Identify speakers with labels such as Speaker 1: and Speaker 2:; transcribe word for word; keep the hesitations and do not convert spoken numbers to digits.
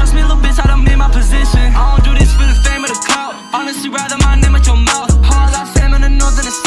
Speaker 1: trust me, little bitch, I done made my position. I don't do this for the fame or the clout. Honestly, rather my name at your mouth. All I say, I'm in the north and the south.